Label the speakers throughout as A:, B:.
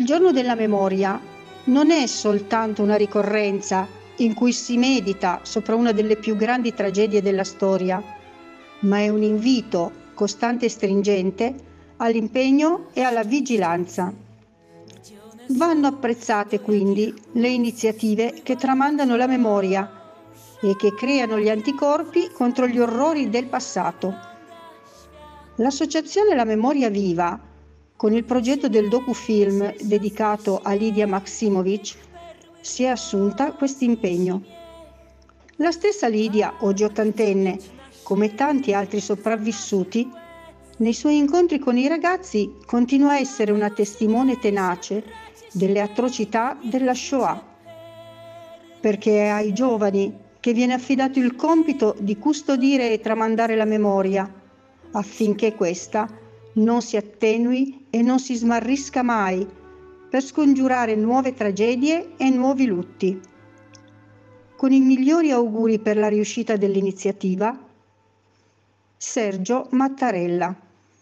A: Il giorno della memoria non è soltanto una ricorrenza in cui si medita sopra una delle più grandi tragedie della storia, ma è un invito costante e stringente all'impegno e alla vigilanza. Vanno apprezzate quindi le iniziative che tramandano la memoria e che creano gli anticorpi contro gli orrori del passato. L'associazione La Memoria Viva, con il progetto del docufilm dedicato a Lidia Maksimovic, si è assunta questo impegno. La stessa Lidia, oggi ottantenne, come tanti altri sopravvissuti, nei suoi incontri con i ragazzi continua a essere una testimone tenace delle atrocità della Shoah, perché è ai giovani che viene affidato il compito di custodire e tramandare la memoria, affinché questa non si attenui e non si smarrisca mai, per scongiurare nuove tragedie e nuovi lutti. Con i migliori auguri per la riuscita dell'iniziativa, Sergio Mattarella.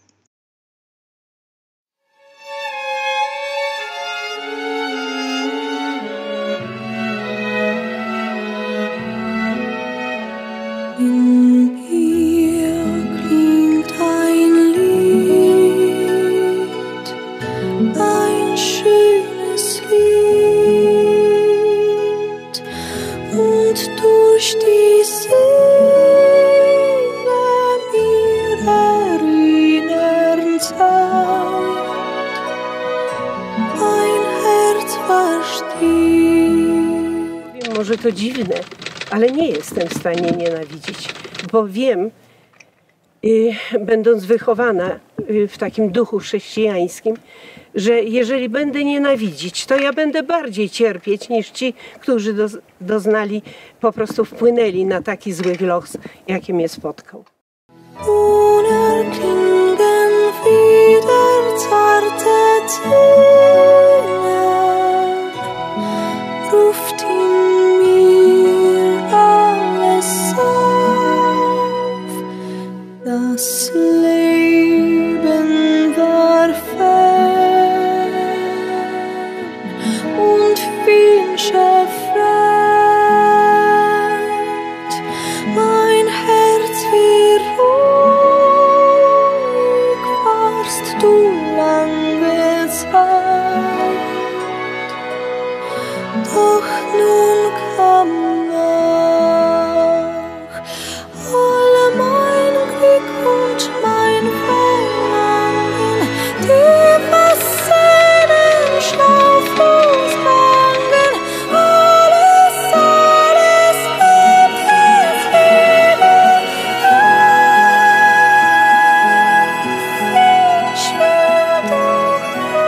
B: Może to dziwne, ale nie jestem w stanie nienawidzić, bo wiem, będąc wychowana w takim duchu chrześcijańskim, że jeżeli będę nienawidzić, to ja będę bardziej cierpieć niż ci, którzy doznali, po prostu wpłynęli na taki zły los, jaki mnie spotkał.
C: Das Leben war fern und viel fremd. Mein Herz, wie ruhig warst du lange Zeit. Doch nun kam und mein Verlangen, die Fassenen schlaflos bangen, alles wird jetzt wieder ich will doch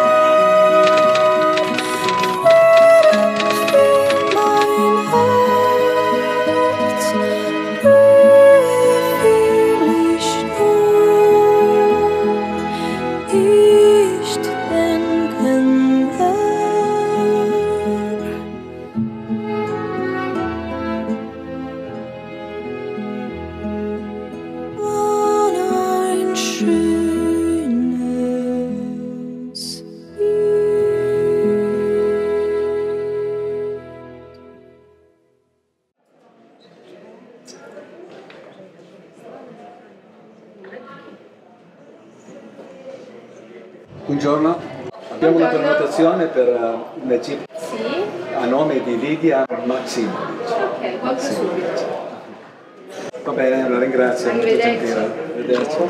D: Buongiorno, abbiamo una prenotazione per una jeep a nome di Lidia Maksimovic.
E: Ok, guardo subito.
D: Va bene, la ringrazio.
E: Arrivederci.
D: Arrivederci.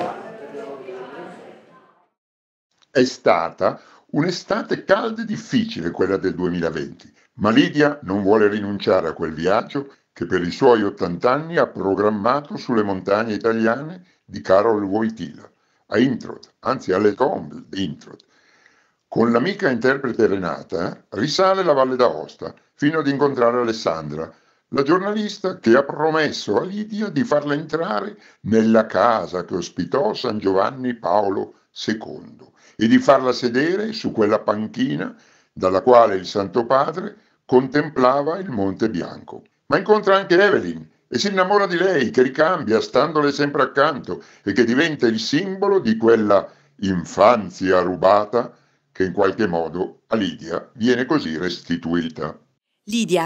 F: È stata un'estate calda e difficile quella del 2020, ma Lidia non vuole rinunciare a quel viaggio che per i suoi 80 anni ha programmato sulle montagne italiane di Karol Wojtyła, a Introd, anzi alle tombe di Introd. Con l'amica interprete Renata risale la Valle d'Aosta fino ad incontrare Alessandra, la giornalista che ha promesso a Lidia di farla entrare nella casa che ospitò San Giovanni Paolo II e di farla sedere su quella panchina dalla quale il Santo Padre contemplava il Monte Bianco. Ma incontra anche Evelyn e si innamora di lei, che ricambia standole sempre accanto e che diventa il simbolo di quella infanzia rubata che in qualche modo a Lidia viene così restituita.
E: Lidia,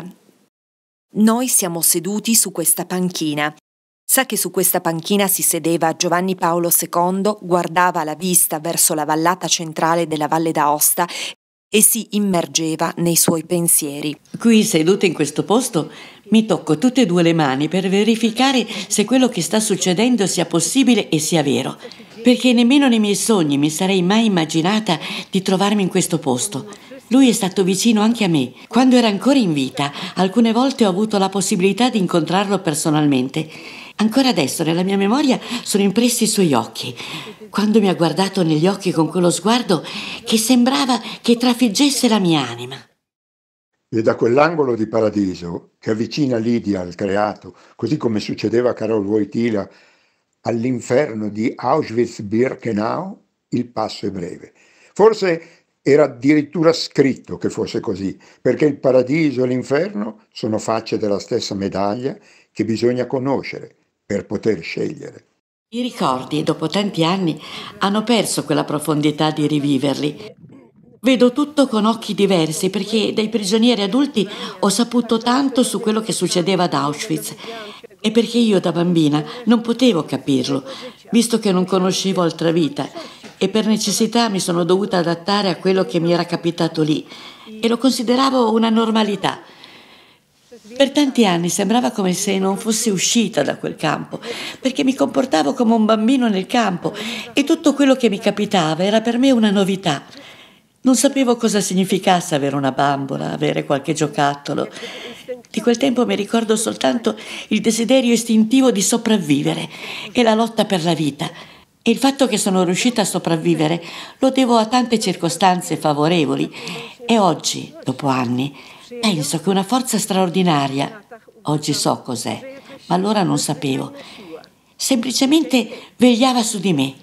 E: noi siamo seduti su questa panchina. Sa che su questa panchina si sedeva Giovanni Paolo II, guardava alla vista verso la vallata centrale della Valle d'Aosta e si immergeva nei suoi pensieri.
G: Qui, seduta in questo posto, mi tocco tutte e due le mani per verificare se quello che sta succedendo sia possibile e sia vero, perché nemmeno nei miei sogni mi sarei mai immaginata di trovarmi in questo posto. Lui è stato vicino anche a me. Quando era ancora in vita, alcune volte ho avuto la possibilità di incontrarlo personalmente. Ancora adesso nella mia memoria sono impressi i suoi occhi, quando mi ha guardato negli occhi con quello sguardo che sembrava che trafiggesse la mia anima.
H: E da quell'angolo di paradiso che avvicina Lidia al creato, così come succedeva a Karol Wojtyla all'inferno di Auschwitz-Birkenau, il passo è breve. Forse era addirittura scritto che fosse così, perché il paradiso e l'inferno sono facce della stessa medaglia che bisogna conoscere per poter scegliere.
G: I ricordi, dopo tanti anni, hanno perso quella profondità di riviverli. Vedo tutto con occhi diversi perché dai prigionieri adulti ho saputo tanto su quello che succedeva ad Auschwitz e perché io da bambina non potevo capirlo, visto che non conoscevo altra vita e per necessità mi sono dovuta adattare a quello che mi era capitato lì e lo consideravo una normalità. Per tanti anni sembrava come se non fossi uscita da quel campo, perché mi comportavo come un bambino nel campo e tutto quello che mi capitava era per me una novità. Non sapevo cosa significasse avere una bambola, avere qualche giocattolo. Di quel tempo mi ricordo soltanto il desiderio istintivo di sopravvivere e la lotta per la vita. E il fatto che sono riuscita a sopravvivere lo devo a tante circostanze favorevoli. E oggi, dopo anni, penso che una forza straordinaria, oggi so cos'è, ma allora non sapevo, semplicemente vegliava su di me.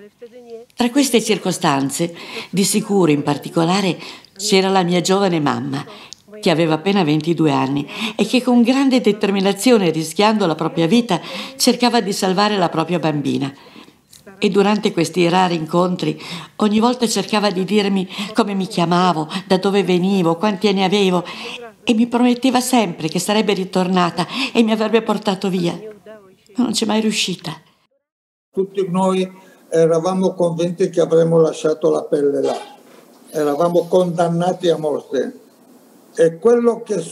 G: Tra queste circostanze, di sicuro in particolare, c'era la mia giovane mamma, che aveva appena 22 anni e che con grande determinazione, rischiando la propria vita, cercava di salvare la propria bambina. E durante questi rari incontri ogni volta cercava di dirmi come mi chiamavo, da dove venivo, quanti anni avevo e mi prometteva sempre che sarebbe ritornata e mi avrebbe portato via. Ma non c'è mai riuscita.
I: Tutti noi eravamo convinti che avremmo lasciato la pelle là, eravamo condannati a morte. E quello che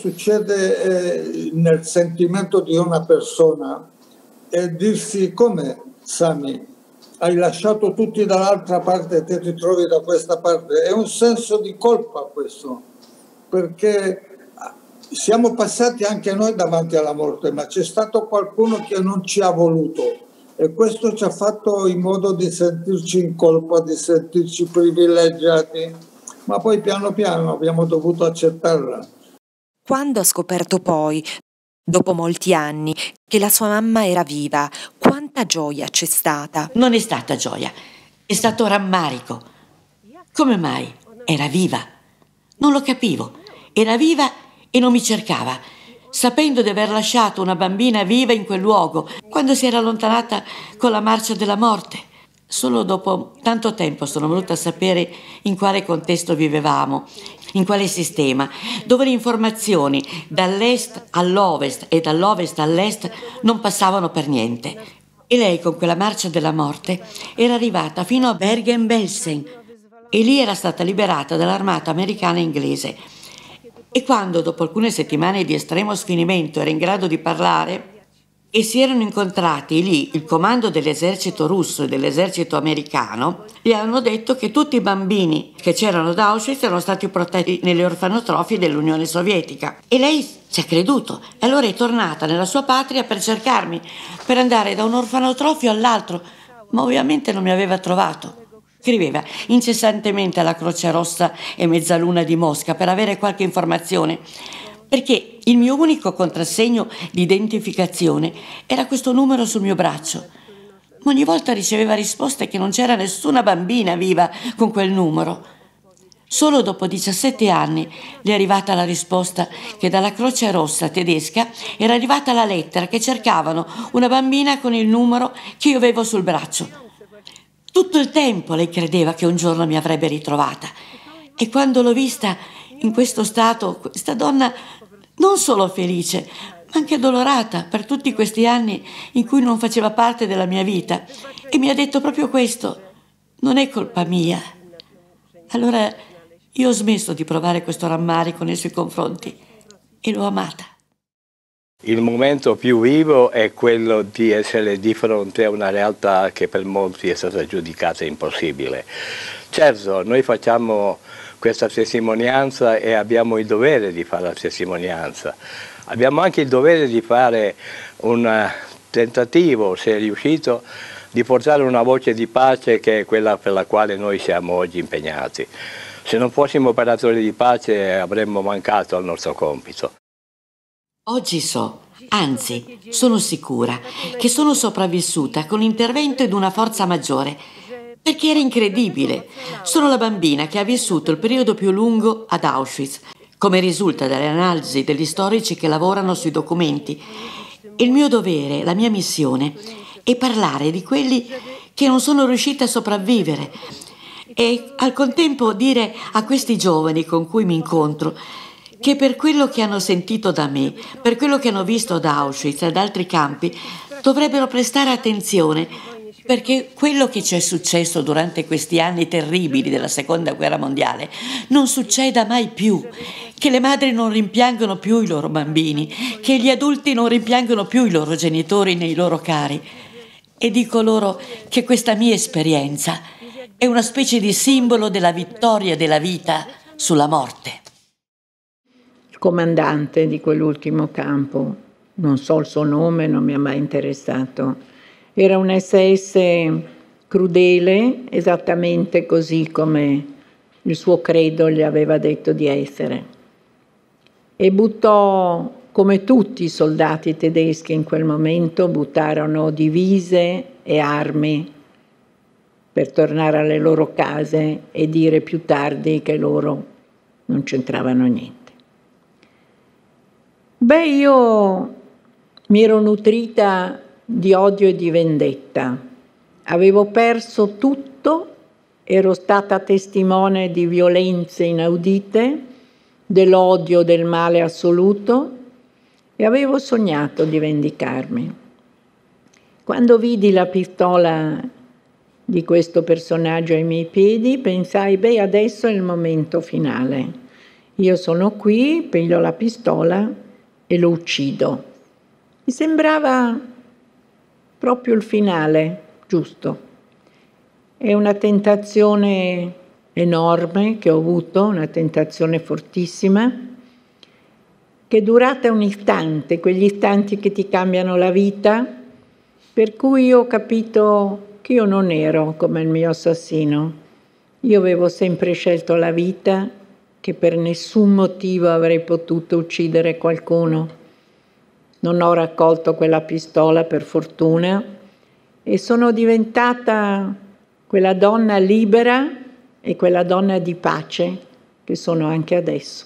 I: succede nel sentimento di una persona è dirsi: come, Sami, hai lasciato tutti dall'altra parte e ti ritrovi da questa parte. È un senso di colpa questo, perché siamo passati anche noi davanti alla morte, ma c'è stato qualcuno che non ci ha voluto e questo ci ha fatto in modo di sentirci in colpa, di sentirci privilegiati, ma poi piano piano abbiamo dovuto accettarla.
E: Quando ha scoperto poi, dopo molti anni, che la sua mamma era viva, quanta gioia c'è stata?
G: Non è stata gioia, è stato rammarico. Come mai? Era viva. Non lo capivo. Era viva e non mi cercava, sapendo di aver lasciato una bambina viva in quel luogo, quando si era allontanata con la marcia della morte. Solo dopo tanto tempo sono venuta a sapere in quale contesto vivevamo, in quale sistema, dove le informazioni dall'est all'ovest e dall'ovest all'est non passavano per niente. E lei con quella marcia della morte era arrivata fino a Bergen-Belsen e lì era stata liberata dall'armata americana e inglese. E quando dopo alcune settimane di estremo sfinimento era in grado di parlare e si erano incontrati lì il comando dell'esercito russo e dell'esercito americano, gli hanno detto che tutti i bambini che c'erano ad Auschwitz erano stati portati negli orfanotrofi dell'Unione Sovietica. E lei ci ha creduto e allora è tornata nella sua patria per cercarmi, per andare da un orfanotrofio all'altro, ma ovviamente non mi aveva trovato. Scriveva incessantemente alla Croce Rossa e Mezzaluna di Mosca per avere qualche informazione, perché il mio unico contrassegno di identificazione era questo numero sul mio braccio. Ma ogni volta riceveva risposte che non c'era nessuna bambina viva con quel numero. Solo dopo 17 anni le è arrivata la risposta che dalla Croce Rossa tedesca era arrivata la lettera che cercavano una bambina con il numero che io avevo sul braccio. Tutto il tempo lei credeva che un giorno mi avrebbe ritrovata. E quando l'ho vista in questo stato, questa donna non solo felice, ma anche addolorata per tutti questi anni in cui non faceva parte della mia vita, e mi ha detto proprio questo: non è colpa mia. Allora io ho smesso di provare questo rammarico nei suoi confronti e l'ho amata.
J: Il momento più vivo è quello di essere di fronte a una realtà che per molti è stata giudicata impossibile. Certo, noi facciamo questa testimonianza e abbiamo il dovere di fare la testimonianza. Abbiamo anche il dovere di fare un tentativo, se è riuscito, di portare una voce di pace che è quella per la quale noi siamo oggi impegnati. Se non fossimo operatori di pace avremmo mancato al nostro compito.
G: Oggi so, anzi sono sicura, che sono sopravvissuta con l'intervento di una forza maggiore, perché era incredibile. Sono la bambina che ha vissuto il periodo più lungo ad Auschwitz, come risulta dalle analisi degli storici che lavorano sui documenti. Il mio dovere, la mia missione, è parlare di quelli che non sono riusciti a sopravvivere e al contempo dire a questi giovani con cui mi incontro che per quello che hanno sentito da me, per quello che hanno visto ad Auschwitz e ad altri campi, dovrebbero prestare attenzione, perché quello che ci è successo durante questi anni terribili della Seconda Guerra Mondiale non succeda mai più, che le madri non rimpiangono più i loro bambini, che gli adulti non rimpiangono più i loro genitori né i loro cari. E dico loro che questa mia esperienza è una specie di simbolo della vittoria della vita sulla morte.
K: Il comandante di quell'ultimo campo, non so il suo nome, non mi ha mai interessato, era un SS crudele, esattamente così come il suo credo gli aveva detto di essere, e buttò, come tutti i soldati tedeschi in quel momento, buttarono divise e armi per tornare alle loro case e dire più tardi che loro non c'entravano niente. Beh, io mi ero nutrita di odio e di vendetta. Avevo perso tutto, ero stata testimone di violenze inaudite, dell'odio, del male assoluto, e avevo sognato di vendicarmi. Quando vidi la pistola di questo personaggio ai miei piedi, pensai, beh, adesso è il momento finale. Io sono qui, piglio la pistola e lo uccido. Mi sembrava proprio il finale, giusto. È una tentazione enorme che ho avuto, una tentazione fortissima, che è durata un istante, quegli istanti che ti cambiano la vita, per cui io ho capito che io non ero come il mio assassino. Io avevo sempre scelto la vita, che per nessun motivo avrei potuto uccidere qualcuno. Non ho raccolto quella pistola, per fortuna, e sono diventata quella donna libera e quella donna di pace che sono anche adesso.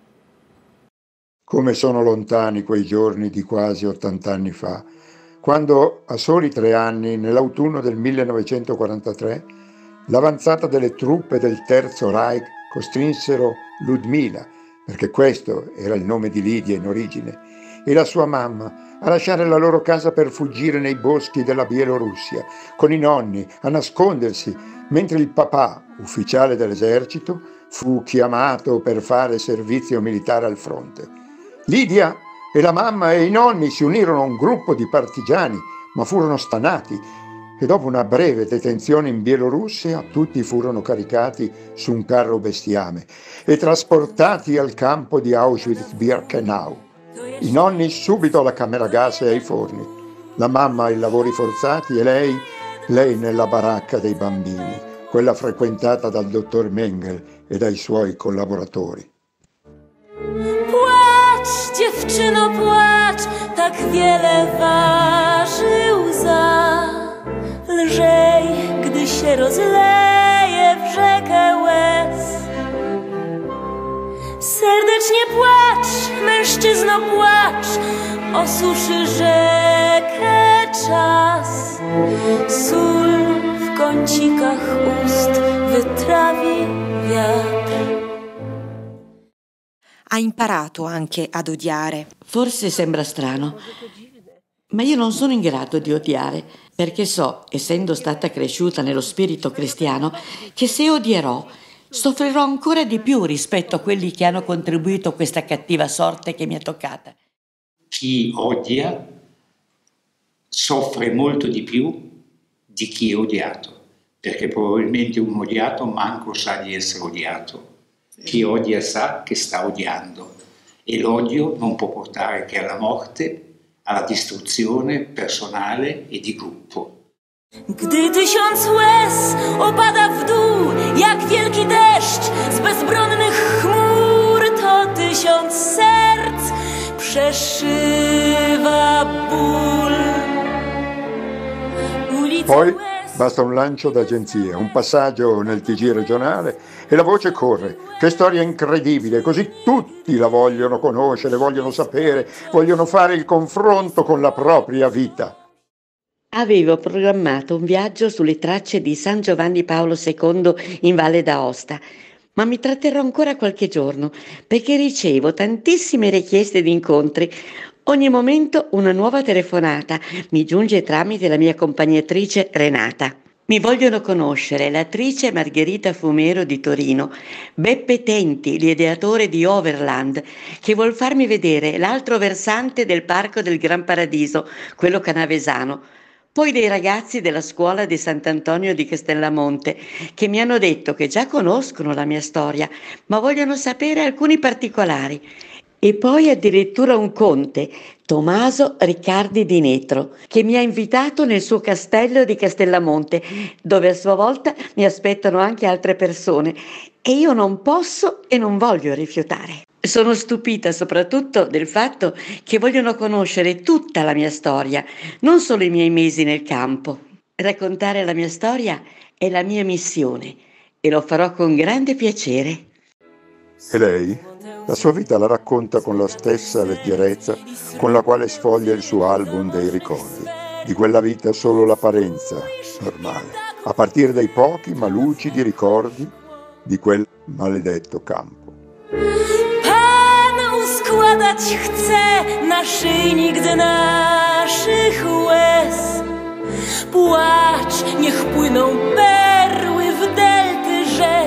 H: Come sono lontani quei giorni di quasi 80 anni fa, quando a soli 3 anni, nell'autunno del 1943, l'avanzata delle truppe del Terzo Reich costrinsero Ludmila, perché questo era il nome di Lidia in origine, e la sua mamma a lasciare la loro casa per fuggire nei boschi della Bielorussia, con i nonni a nascondersi, mentre il papà, ufficiale dell'esercito, fu chiamato per fare servizio militare al fronte. Lidia e la mamma e i nonni si unirono a un gruppo di partigiani, ma furono stanati, e dopo una breve detenzione in Bielorussia tutti furono caricati su un carro bestiame e trasportati al campo di Auschwitz-Birkenau. I nonni subito alla camera gas e ai forni, la mamma ai lavori forzati e lei nella baracca dei bambini, quella frequentata dal dottor Mengel e dai suoi collaboratori.
C: Płacz, dziewczyno, płacz, tak wiele waży łza. Lżej, gdy się rozleje w rzekę łez. Serdecznie płacz, mężczyzno, płacz, osuszy rzekę czas. Sól w kącikach ust wytrawi wiatr.
E: ha imparato anche ad odiare.
G: Forse sembra strano, ma io non sono in grado di odiare, perché so, essendo stata cresciuta nello spirito cristiano, che se odierò, soffrirò ancora di più rispetto a quelli che hanno contribuito a questa cattiva sorte che mi è toccata.
L: Chi odia soffre molto di più di chi è odiato, perché probabilmente un odiato manco sa di essere odiato. Chi odia sa che sta odiando e l'odio non può portare che alla morte, alla distruzione personale e di gruppo.
C: Gdy 1000 łez opada w dół, jak wielki deszcz z bezbronnych chmur, to 1000 serc przeszywa ból.
H: Poi basta un lancio d'agenzia, un passaggio nel TG regionale e la voce corre. Che storia incredibile, così tutti la vogliono conoscere, vogliono sapere, vogliono fare il confronto con la propria vita.
G: Avevo programmato un viaggio sulle tracce di San Giovanni Paolo II in Valle d'Aosta, ma mi tratterrò ancora qualche giorno perché ricevo tantissime richieste di incontri. Ogni momento una nuova telefonata mi giunge tramite la mia accompagnatrice Renata. Mi vogliono conoscere l'attrice Margherita Fumero di Torino, Beppe Tenti, l'ideatore di Overland, che vuol farmi vedere l'altro versante del Parco del Gran Paradiso, quello canavesano. Poi dei ragazzi della scuola di Sant'Antonio di Castellamonte, che mi hanno detto che già conoscono la mia storia, ma vogliono sapere alcuni particolari. E poi addirittura un conte, Tommaso Riccardi di Netro, che mi ha invitato nel suo castello di Castellamonte, dove a sua volta mi aspettano anche altre persone, e io non posso e non voglio rifiutare. Sono stupita soprattutto del fatto che vogliono conoscere tutta la mia storia, non solo i miei mesi nel campo. Raccontare la mia storia è la mia missione e lo farò con grande piacere.
H: E lei? La sua vita la racconta con la stessa leggerezza con la quale sfoglia il suo album dei ricordi. Di quella vita solo l'apparenza normale, a partire dai pochi ma lucidi ricordi di quel maledetto campo.
C: Pan uskładać chce naszyjnik z naszych łez. Płacz, niech płyną perły w delty rzek.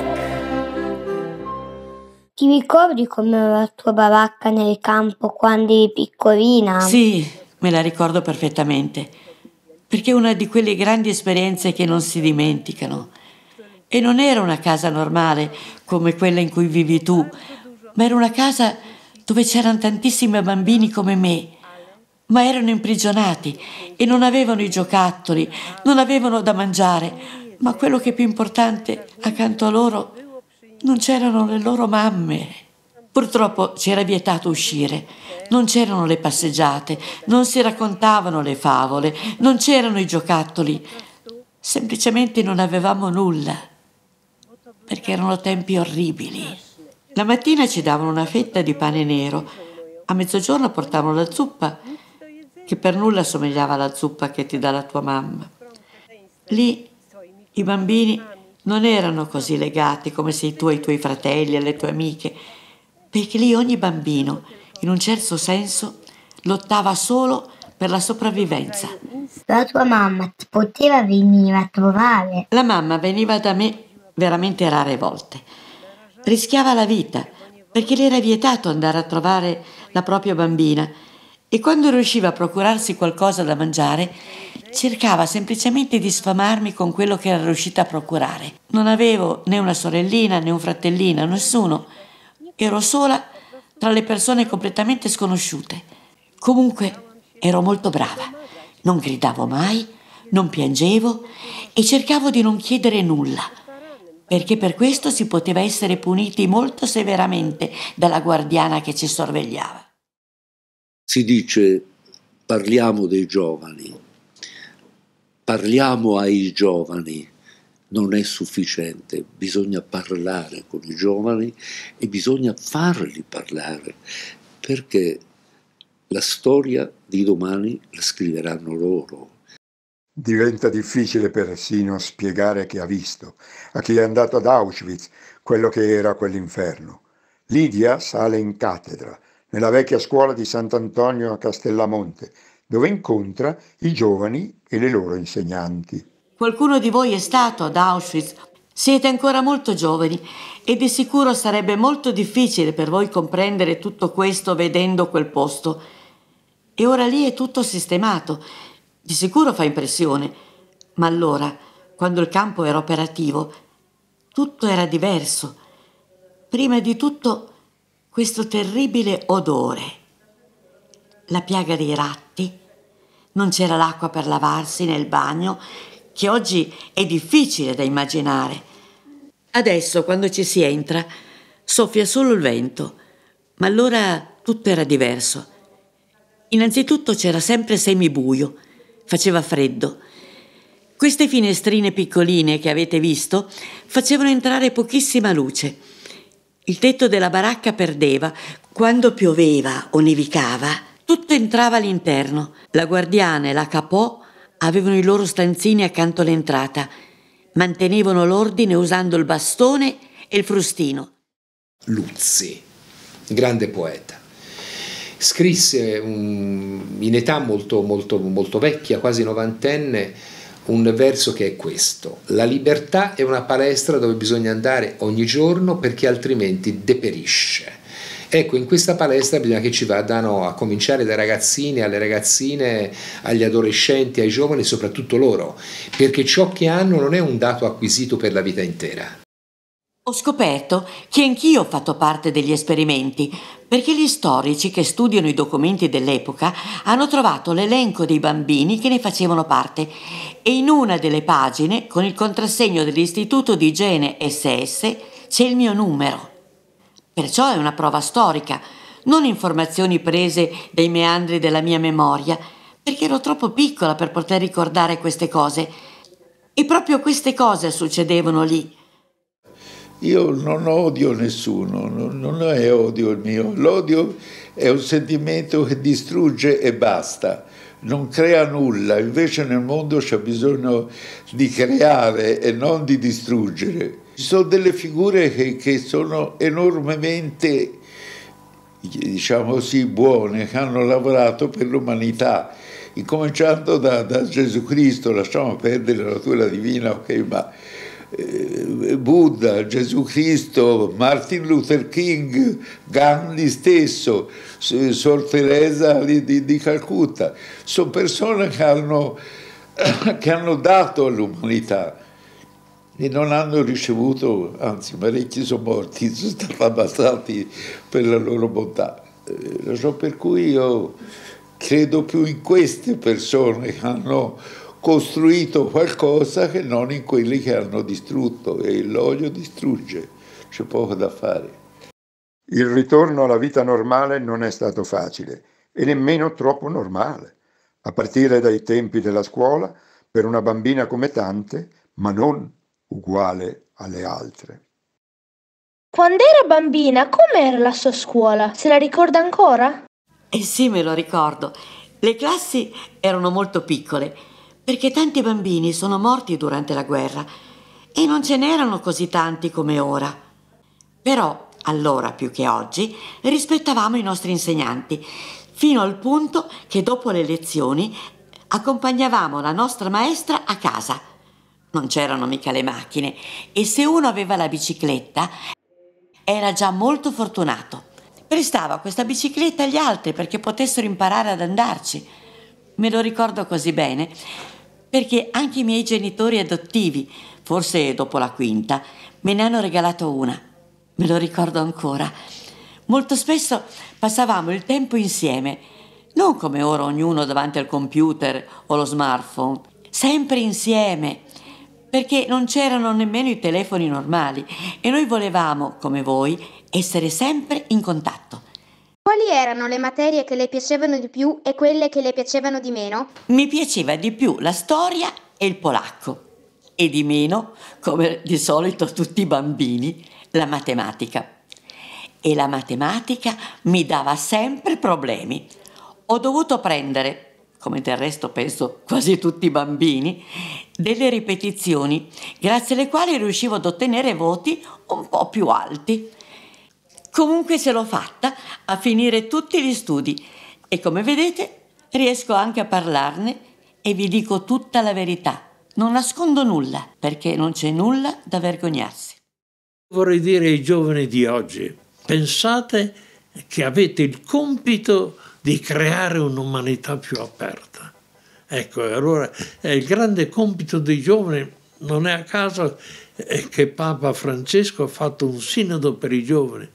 M: Ti ricordi com'era la tua baracca nel campo quando eri piccolina?
G: Sì, me la ricordo perfettamente, perché è una di quelle grandi esperienze che non si dimenticano. E non era una casa normale come quella in cui vivi tu, ma era una casa dove c'erano tantissimi bambini come me, ma erano imprigionati e non avevano i giocattoli, non avevano da mangiare, ma quello che è più importante, accanto a loro non c'erano le loro mamme. Purtroppo c'era vietato uscire, non c'erano le passeggiate, non si raccontavano le favole, non c'erano i giocattoli, semplicemente non avevamo nulla, perché erano tempi orribili. La mattina ci davano una fetta di pane nero, a mezzogiorno portavano la zuppa, che per nulla somigliava alla zuppa che ti dà la tua mamma. Lì i bambini non erano così legati come sei tu ai tuoi fratelli e alle tue amiche, perché lì ogni bambino, in un certo senso, lottava solo per la sopravvivenza.
M: La tua mamma ti poteva venire a trovare?
G: La mamma veniva da me veramente rare volte. Rischiava la vita, perché le era vietato andare a trovare la propria bambina, e quando riusciva a procurarsi qualcosa da mangiare, cercava semplicemente di sfamarmi con quello che era riuscita a procurare. Non avevo né una sorellina né un fratellino, nessuno. Ero sola tra le persone completamente sconosciute. Comunque ero molto brava. Non gridavo mai, non piangevo e cercavo di non chiedere nulla, perché per questo si poteva essere puniti molto severamente dalla guardiana che ci sorvegliava.
N: Si dice parliamo dei giovani, parliamo ai giovani, non è sufficiente, bisogna parlare con i giovani e bisogna farli parlare, perché la storia di domani la scriveranno loro.
H: Diventa difficile persino spiegare a chi ha visto, a chi è andato ad Auschwitz, quello che era quell'inferno. Lidia sale in cattedra, nella vecchia scuola di Sant'Antonio a Castellamonte, dove incontra i giovani e le loro insegnanti.
G: Qualcuno di voi è stato ad Auschwitz? Siete ancora molto giovani e di sicuro sarebbe molto difficile per voi comprendere tutto questo vedendo quel posto. E ora lì è tutto sistemato. Di sicuro fa impressione. Ma allora, quando il campo era operativo, tutto era diverso. Prima di tutto, questo terribile odore. La piaga dei ratti. Non c'era l'acqua per lavarsi nel bagno, che oggi è difficile da immaginare. Adesso, quando ci si entra, soffia solo il vento, ma allora tutto era diverso. Innanzitutto c'era sempre semibuio, faceva freddo. Queste finestrine piccoline che avete visto facevano entrare pochissima luce. Il tetto della baracca perdeva. Quando pioveva o nevicava, tutto entrava all'interno. La guardiana e la capò avevano i loro stanzini accanto all'entrata. Mantenevano l'ordine usando il bastone e il frustino.
O: Luzzi, grande poeta, scrisse in età molto vecchia, quasi novantenne, un verso che è questo: la libertà è una palestra dove bisogna andare ogni giorno perché altrimenti deperisce. Ecco, in questa palestra bisogna che ci vadano, a cominciare dai ragazzini, alle ragazzine, agli adolescenti, ai giovani, soprattutto loro, perché ciò che hanno non è un dato acquisito per la vita intera.
G: Ho scoperto che anch'io ho fatto parte degli esperimenti, perché gli storici che studiano i documenti dell'epoca hanno trovato l'elenco dei bambini che ne facevano parte e in una delle pagine, con il contrassegno dell'Istituto di Igiene SS, c'è il mio numero. Perciò è una prova storica, non informazioni prese dai meandri della mia memoria, perché ero troppo piccola per poter ricordare queste cose. E proprio queste cose succedevano lì.
I: Io non odio nessuno, non è odio il mio. L'odio è un sentimento che distrugge e basta, non crea nulla. Invece nel mondo c'è bisogno di creare e non di distruggere. Ci sono delle figure che sono enormemente, diciamo così, buone, che hanno lavorato per l'umanità, incominciando da Gesù Cristo, lasciamo perdere la natura divina, ok, ma Buddha, Gesù Cristo, Martin Luther King, Gandhi stesso, Sor Teresa di Calcutta, sono persone che hanno dato all'umanità e non hanno ricevuto, anzi parecchi sono morti, sono stati ammazzati per la loro bontà. Per cui io credo più in queste persone che hanno costruito qualcosa che non in quelli che hanno distrutto, e l'odio distrugge, c'è poco da fare.
H: Il ritorno alla vita normale non è stato facile e nemmeno troppo normale, a partire dai tempi della scuola per una bambina come tante, ma non uguale alle altre.
P: Quando era bambina, com'era la sua scuola? Se la ricorda ancora?
G: Eh sì, me lo ricordo. Le classi erano molto piccole, perché tanti bambini sono morti durante la guerra e non ce n'erano così tanti come ora. Però, allora più che oggi, rispettavamo i nostri insegnanti, fino al punto che dopo le lezioni accompagnavamo la nostra maestra a casa. Non c'erano mica le macchine e se uno aveva la bicicletta era già molto fortunato. Prestava questa bicicletta agli altri perché potessero imparare ad andarci. Me lo ricordo così bene perché anche i miei genitori adottivi, forse dopo la quinta, me ne hanno regalato una. Me lo ricordo ancora. Molto spesso passavamo il tempo insieme, non come ora ognuno davanti al computer o allo smartphone, sempre insieme, perché non c'erano nemmeno i telefoni normali e noi volevamo, come voi, essere sempre in contatto.
Q: Quali erano le materie che le piacevano di più e quelle che le piacevano di meno?
G: Mi piaceva di più la storia e il polacco e di meno, come di solito tutti i bambini, la matematica. E la matematica mi dava sempre problemi. Ho dovuto prendere, come del resto penso quasi tutti i bambini, delle ripetizioni, grazie alle quali riuscivo ad ottenere voti un po' più alti. Comunque ce l'ho fatta a finire tutti gli studi e come vedete riesco anche a parlarne e vi dico tutta la verità. Non nascondo nulla perché non c'è nulla da vergognarsi.
R: Vorrei dire ai giovani di oggi, pensate che avete il compito di creare un'umanità più aperta. Ecco, allora è il grande compito dei giovani. Non è a caso che Papa Francesco ha fatto un sinodo per i giovani.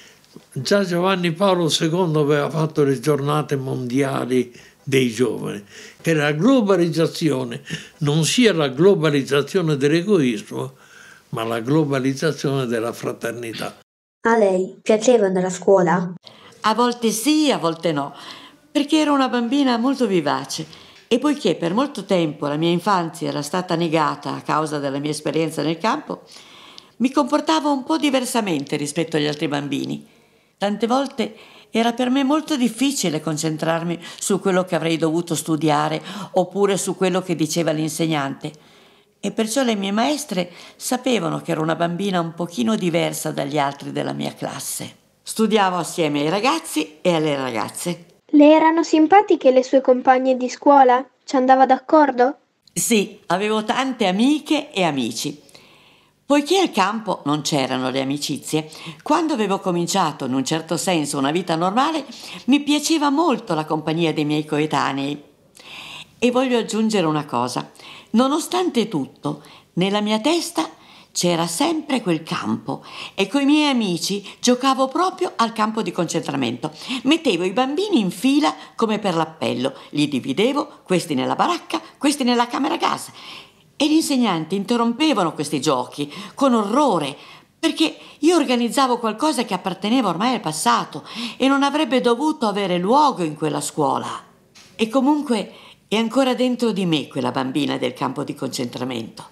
R: Già Giovanni Paolo II aveva fatto le giornate mondiali dei giovani, che la globalizzazione non sia la globalizzazione dell'egoismo, ma la globalizzazione della fraternità.
M: A lei piaceva andare a scuola?
G: A volte sì, a volte no, perché ero una bambina molto vivace e poiché per molto tempo la mia infanzia era stata negata a causa della mia esperienza nel campo, mi comportavo un po' diversamente rispetto agli altri bambini. Tante volte era per me molto difficile concentrarmi su quello che avrei dovuto studiare oppure su quello che diceva l'insegnante. E perciò le mie maestre sapevano che ero una bambina un pochino diversa dagli altri della mia classe. Studiavo assieme ai ragazzi e alle ragazze.
P: Le erano simpatiche le sue compagne di scuola? Ci andava d'accordo?
G: Sì, avevo tante amiche e amici. Poiché al campo non c'erano le amicizie, quando avevo cominciato in un certo senso una vita normale, mi piaceva molto la compagnia dei miei coetanei. E voglio aggiungere una cosa. Nonostante tutto, nella mia testa c'era sempre quel campo e coi miei amici giocavo proprio al campo di concentramento. Mettevo i bambini in fila come per l'appello, li dividevo, questi nella baracca, questi nella camera gas. E gli insegnanti interrompevano questi giochi con orrore, perché io organizzavo qualcosa che apparteneva ormai al passato e non avrebbe dovuto avere luogo in quella scuola. E comunque è ancora dentro di me quella bambina del campo di concentramento.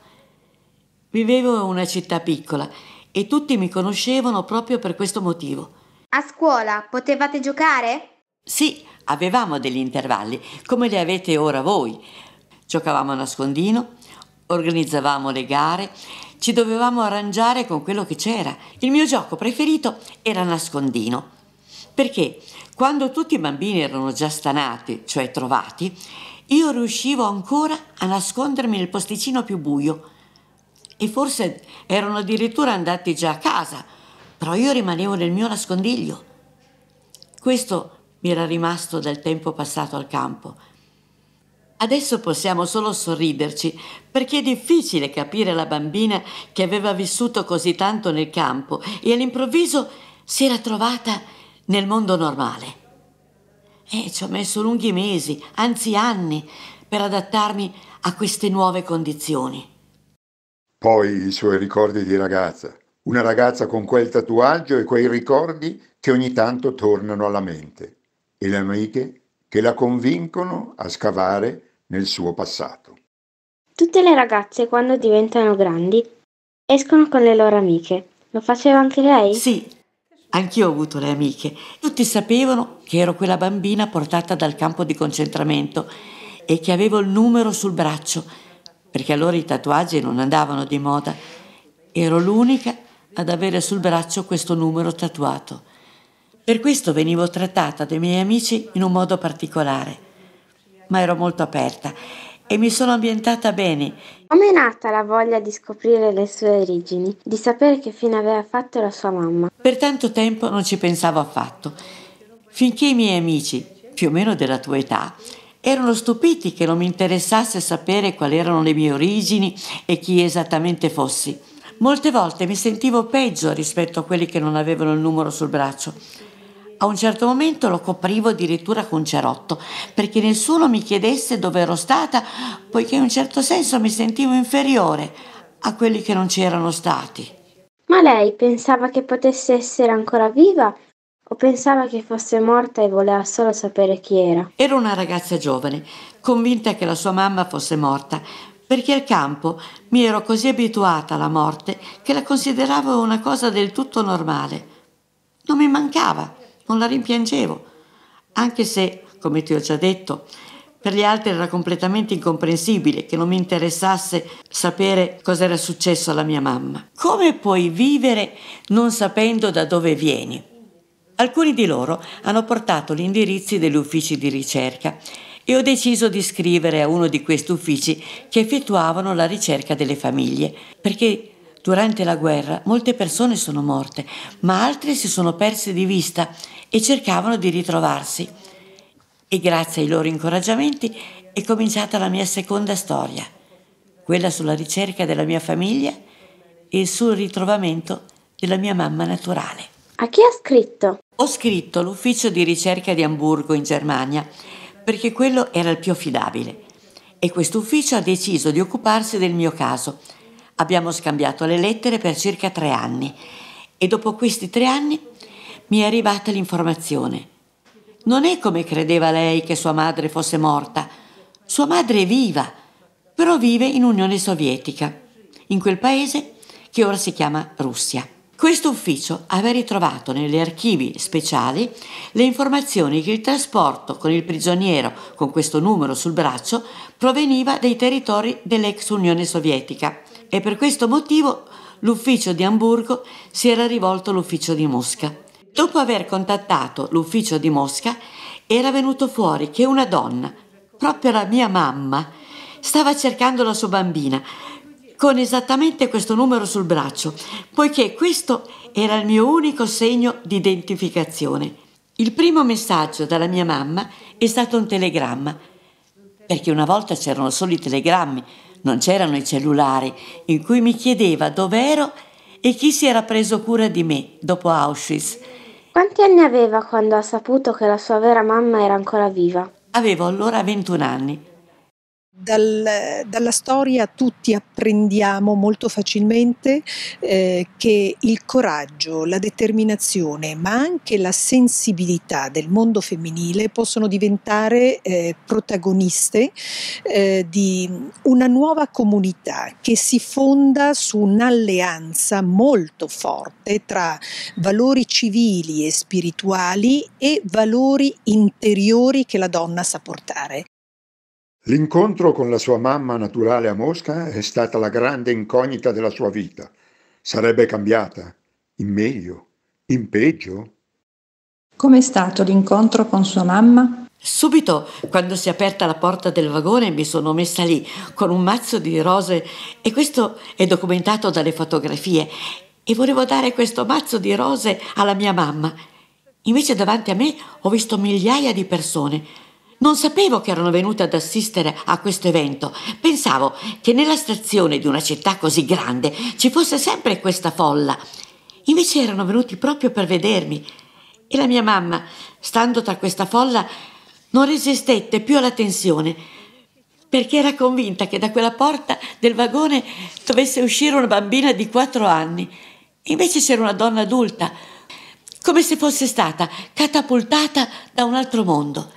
G: Vivevo in una città piccola e tutti mi conoscevano proprio per questo motivo.
Q: A scuola potevate giocare?
G: Sì, avevamo degli intervalli, come li avete ora voi. Giocavamo a nascondino, organizzavamo le gare, ci dovevamo arrangiare con quello che c'era. Il mio gioco preferito era nascondino, perché quando tutti i bambini erano già stanati, cioè trovati, io riuscivo ancora a nascondermi nel posticino più buio. E forse erano addirittura andati già a casa, però io rimanevo nel mio nascondiglio. Questo mi era rimasto dal tempo passato al campo. Adesso possiamo solo sorriderci, perché è difficile capire la bambina che aveva vissuto così tanto nel campo e all'improvviso si era trovata nel mondo normale. Ci ho messo lunghi mesi, anzi anni, per adattarmi a queste nuove condizioni.
H: Poi i suoi ricordi di ragazza, una ragazza con quel tatuaggio e quei ricordi che ogni tanto tornano alla mente, e le amiche che la convincono a scavare nel suo passato.
M: Tutte le ragazze quando diventano grandi escono con le loro amiche. Lo faceva anche lei?
G: Sì, anch'io ho avuto le amiche. Tutti sapevano che ero quella bambina portata dal campo di concentramento e che avevo il numero sul braccio, perché allora i tatuaggi non andavano di moda. Ero l'unica ad avere sul braccio questo numero tatuato. Per questo venivo trattata dai miei amici in un modo particolare, ma ero molto aperta e mi sono ambientata bene.
M: Come è nata la voglia di scoprire le sue origini, di sapere che fine aveva fatto la sua mamma?
G: Per tanto tempo non ci pensavo affatto, finché i miei amici, più o meno della tua età, erano stupiti che non mi interessasse sapere quali erano le mie origini e chi esattamente fossi. Molte volte mi sentivo peggio rispetto a quelli che non avevano il numero sul braccio. A un certo momento lo coprivo addirittura con un cerotto, perché nessuno mi chiedesse dove ero stata, poiché in un certo senso mi sentivo inferiore a quelli che non c'erano stati.
M: Ma lei pensava che potesse essere ancora viva o pensava che fosse morta e voleva solo sapere chi era?
G: Ero una ragazza giovane, convinta che la sua mamma fosse morta, perché al campo mi ero così abituata alla morte che la consideravo una cosa del tutto normale. Non mi mancava, non la rimpiangevo, anche se, come ti ho già detto, per gli altri era completamente incomprensibile che non mi interessasse sapere cosa era successo alla mia mamma. Come puoi vivere non sapendo da dove vieni? Alcuni di loro hanno portato gli indirizzi degli uffici di ricerca e ho deciso di scrivere a uno di questi uffici che effettuavano la ricerca delle famiglie, perché durante la guerra molte persone sono morte, ma altre si sono perse di vista e cercavano di ritrovarsi. E grazie ai loro incoraggiamenti è cominciata la mia seconda storia, quella sulla ricerca della mia famiglia e sul ritrovamento della mia mamma naturale.
M: A chi ha scritto?
G: Ho scritto all'ufficio di ricerca di Amburgo in Germania, perché quello era il più affidabile. E questo ufficio ha deciso di occuparsi del mio caso. Abbiamo scambiato le lettere per circa 3 anni e dopo questi 3 anni mi è arrivata l'informazione. Non è come credeva lei che sua madre fosse morta. Sua madre è viva, però vive in Unione Sovietica, in quel paese che ora si chiama Russia. Questo ufficio aveva ritrovato negli archivi speciali le informazioni che il trasporto con il prigioniero con questo numero sul braccio proveniva dai territori dell'ex Unione Sovietica e per questo motivo l'ufficio di Amburgo si era rivolto all'ufficio di Mosca. Dopo aver contattato l'ufficio di Mosca era venuto fuori che una donna, proprio la mia mamma, stava cercando la sua bambina con esattamente questo numero sul braccio, poiché questo era il mio unico segno di identificazione. Il primo messaggio dalla mia mamma è stato un telegramma, perché una volta c'erano solo i telegrammi, non c'erano i cellulari, in cui mi chiedeva dove ero e chi si era preso cura di me dopo Auschwitz.
M: Quanti anni aveva quando ha saputo che la sua vera mamma era ancora viva?
G: Avevo allora 21 anni.
S: Dalla storia tutti apprendiamo molto facilmente che il coraggio, la determinazione, ma anche la sensibilità del mondo femminile possono diventare protagoniste di una nuova comunità che si fonda su un'alleanza molto forte tra valori civili e spirituali e valori interiori che la donna sa portare.
H: L'incontro con la sua mamma naturale a Mosca è stata la grande incognita della sua vita. Sarebbe cambiata? In meglio? In peggio?
K: Com'è stato l'incontro con sua mamma?
G: Subito, quando si è aperta la porta del vagone, mi sono messa lì con un mazzo di rose e questo è documentato dalle fotografie e volevo dare questo mazzo di rose alla mia mamma. Invece davanti a me ho visto migliaia di persone. Non sapevo che erano venute ad assistere a questo evento. Pensavo che nella stazione di una città così grande ci fosse sempre questa folla. Invece erano venuti proprio per vedermi. E la mia mamma, stando tra questa folla, non resistette più alla tensione, perché era convinta che da quella porta del vagone dovesse uscire una bambina di 4 anni. Invece c'era una donna adulta, come se fosse stata catapultata da un altro mondo.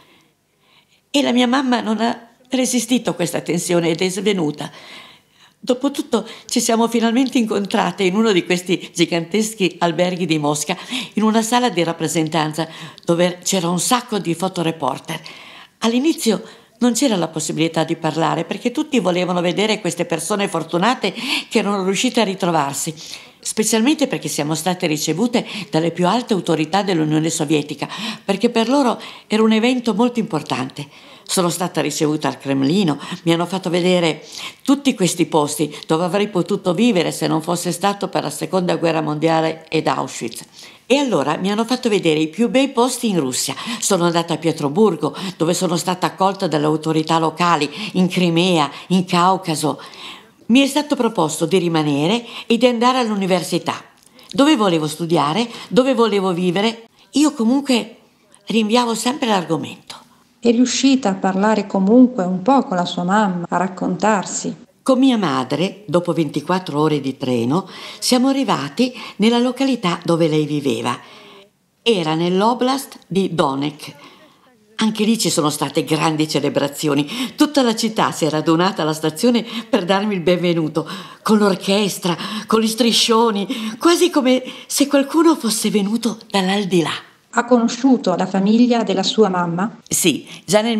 G: E la mia mamma non ha resistito a questa tensione ed è svenuta. Dopotutto ci siamo finalmente incontrate in uno di questi giganteschi alberghi di Mosca, in una sala di rappresentanza dove c'era un sacco di fotoreporter. All'inizio non c'era la possibilità di parlare perché tutti volevano vedere queste persone fortunate che erano riuscite a ritrovarsi, specialmente perché siamo state ricevute dalle più alte autorità dell'Unione Sovietica, perché per loro era un evento molto importante. Sono stata ricevuta al Cremlino, mi hanno fatto vedere tutti questi posti dove avrei potuto vivere se non fosse stato per la Seconda Guerra Mondiale ed Auschwitz. E allora mi hanno fatto vedere i più bei posti in Russia. Sono andata a Pietroburgo, dove sono stata accolta dalle autorità locali, in Crimea, in Caucaso. Mi è stato proposto di rimanere e di andare all'università, dove volevo studiare, dove volevo vivere. Io comunque rinviavo sempre l'argomento.
K: È riuscita a parlare comunque un po' con la sua mamma, a raccontarsi?
G: Con mia madre, dopo 24 ore di treno, siamo arrivati nella località dove lei viveva. Era nell'oblast di Donetsk. Anche lì ci sono state grandi celebrazioni. Tutta la città si è radunata alla stazione per darmi il benvenuto, con l'orchestra, con gli striscioni, quasi come se qualcuno fosse venuto dall'aldilà.
K: Ha conosciuto la famiglia della sua mamma?
G: Sì, già nel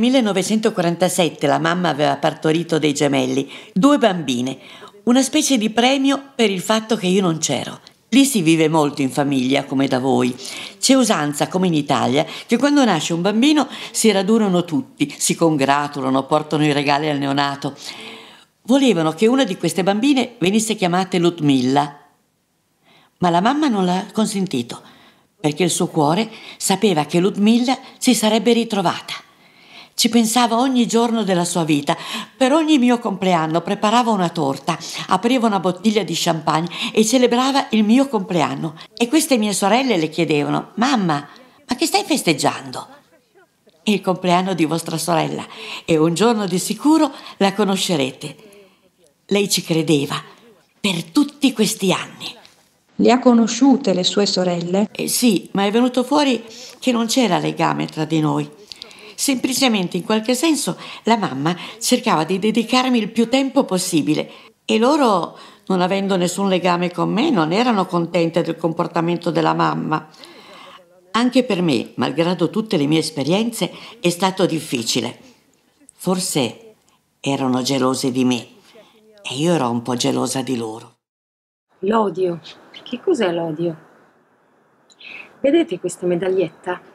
G: 1947 la mamma aveva partorito dei gemelli, 2 bambine, una specie di premio per il fatto che io non c'ero. Lì si vive molto in famiglia, come da voi. C'è usanza, come in Italia, che quando nasce un bambino si radunano tutti, si congratulano, portano i regali al neonato. Volevano che una di queste bambine venisse chiamata Ludmilla, ma la mamma non l'ha consentito, perché il suo cuore sapeva che Ludmilla si sarebbe ritrovata. Ci pensava ogni giorno della sua vita. Per ogni mio compleanno preparava una torta, apriva una bottiglia di champagne e celebrava il mio compleanno. E queste mie sorelle le chiedevano: mamma, ma che stai festeggiando? È il compleanno di vostra sorella e un giorno di sicuro la conoscerete. Lei ci credeva per tutti questi anni.
T: Le ha conosciute le sue sorelle?
G: Sì, ma è venuto fuori che non c'era legame tra di noi. Semplicemente, in qualche senso, la mamma cercava di dedicarmi il più tempo possibile e loro, non avendo nessun legame con me, non erano contente del comportamento della mamma. Anche per me, malgrado tutte le mie esperienze, è stato difficile. Forse erano gelose di me e io ero un po' gelosa di loro.
U: L'odio. Che cos'è l'odio? Vedete questa medaglietta?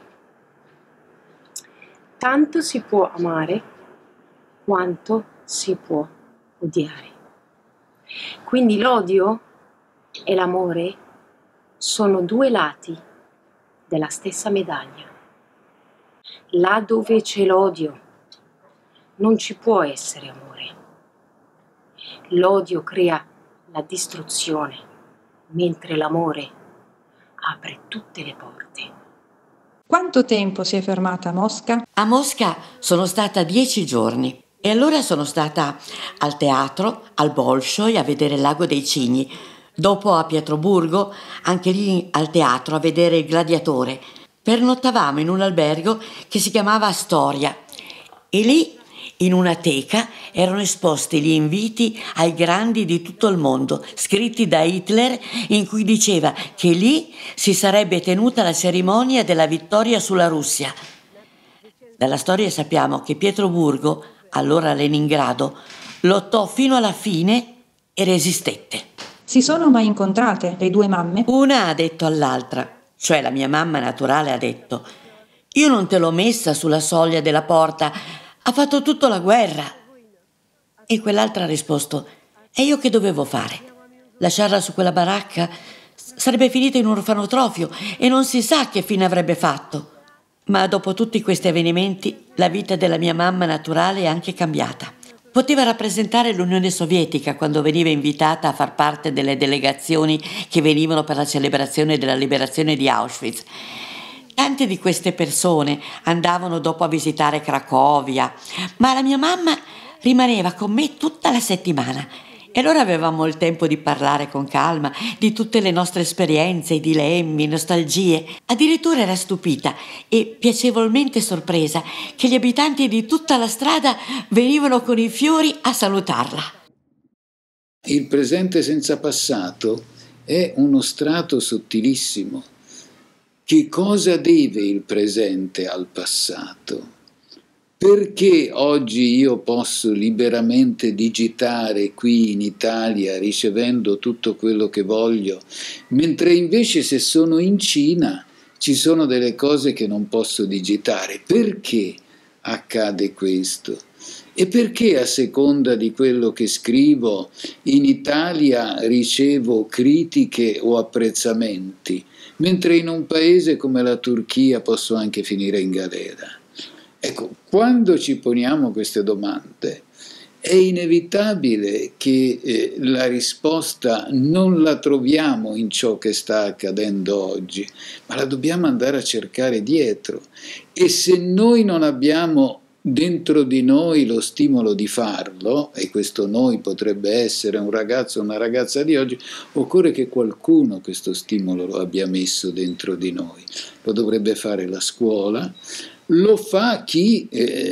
U: Tanto si può amare quanto si può odiare. Quindi l'odio e l'amore sono due lati della stessa medaglia. Là dove c'è l'odio non ci può essere amore. L'odio crea la distruzione, mentre l'amore apre tutte le porte.
T: Quanto tempo si è fermata a Mosca?
G: A Mosca sono stata 10 giorni e allora sono stata al teatro, al Bolshoi a vedere il Lago dei Cigni, dopo a Pietroburgo, anche lì al teatro a vedere Il Gladiatore. Pernottavamo in un albergo che si chiamava Astoria e lì in una teca erano esposti gli inviti ai grandi di tutto il mondo, scritti da Hitler, in cui diceva che lì si sarebbe tenuta la cerimonia della vittoria sulla Russia. Dalla storia sappiamo che Pietroburgo, allora Leningrado, lottò fino alla fine e resistette.
T: Si sono mai incontrate le due mamme?
G: Una ha detto all'altra, cioè la mia mamma naturale ha detto: io non te l'ho messa sulla soglia della porta, ha fatto tutta la guerra. E quell'altra ha risposto: e io che dovevo fare? Lasciarla su quella baracca? Sarebbe finita in un orfanotrofio e non si sa che fine avrebbe fatto. Ma dopo tutti questi avvenimenti la vita della mia mamma naturale è anche cambiata. Poteva rappresentare l'Unione Sovietica quando veniva invitata a far parte delle delegazioni che venivano per la celebrazione della liberazione di Auschwitz. Tante di queste persone andavano dopo a visitare Cracovia, ma la mia mamma rimaneva con me tutta la settimana. E allora avevamo il tempo di parlare con calma di tutte le nostre esperienze, i dilemmi, nostalgie. Addirittura era stupita e piacevolmente sorpresa che gli abitanti di tutta la strada venivano con i fiori a salutarla.
V: Il presente senza passato è uno strato sottilissimo. Che cosa deve il presente al passato? Perché oggi io posso liberamente digitare qui in Italia ricevendo tutto quello che voglio, mentre invece se sono in Cina ci sono delle cose che non posso digitare? Perché accade questo? E perché a seconda di quello che scrivo in Italia ricevo critiche o apprezzamenti, mentre in un paese come la Turchia posso anche finire in galera? Ecco, quando ci poniamo queste domande è inevitabile che la risposta non la troviamo in ciò che sta accadendo oggi, ma la dobbiamo andare a cercare dietro. E se noi non abbiamo dentro di noi lo stimolo di farlo, e questo noi potrebbe essere un ragazzo o una ragazza di oggi, occorre che qualcuno questo stimolo lo abbia messo dentro di noi. Lo dovrebbe fare la scuola, lo fa chi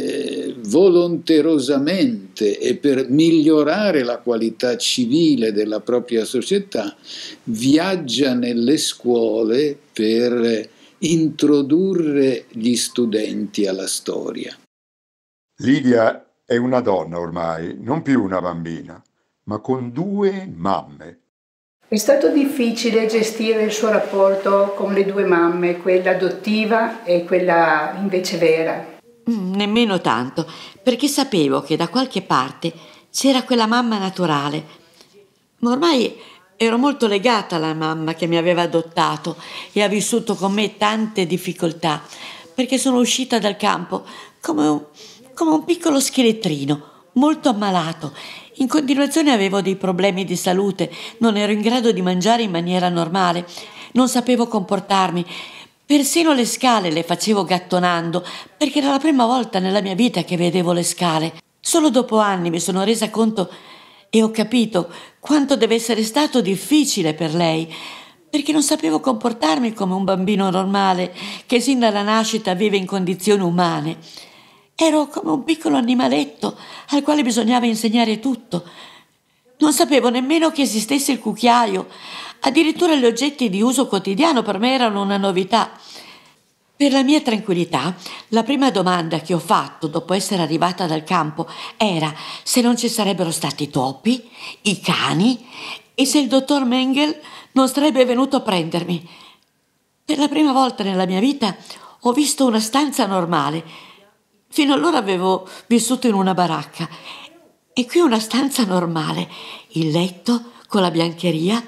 V: volonterosamente e per migliorare la qualità civile della propria società viaggia nelle scuole per introdurre gli studenti alla storia.
H: Lidia è una donna ormai, non più una bambina, ma con 2 mamme.
A: È stato difficile gestire il suo rapporto con le due mamme, quella adottiva e quella invece vera.
G: Nemmeno tanto, perché sapevo che da qualche parte c'era quella mamma naturale. Ma ormai ero molto legata alla mamma che mi aveva adottato e ha vissuto con me tante difficoltà, perché sono uscita dal campo come un piccolo schelettrino, molto ammalato. In continuazione avevo dei problemi di salute, non ero in grado di mangiare in maniera normale, non sapevo comportarmi. Persino le scale le facevo gattonando, perché era la prima volta nella mia vita che vedevo le scale. Solo dopo anni mi sono resa conto e ho capito quanto deve essere stato difficile per lei, perché non sapevo comportarmi come un bambino normale che sin dalla nascita vive in condizioni umane. Ero come un piccolo animaletto al quale bisognava insegnare tutto. Non sapevo nemmeno che esistesse il cucchiaio. Addirittura gli oggetti di uso quotidiano per me erano una novità. Per la mia tranquillità, la prima domanda che ho fatto dopo essere arrivata dal campo era se non ci sarebbero stati i topi, i cani e se il dottor Mengele non sarebbe venuto a prendermi. Per la prima volta nella mia vita ho visto una stanza normale. Fino allora avevo vissuto in una baracca e qui una stanza normale, il letto con la biancheria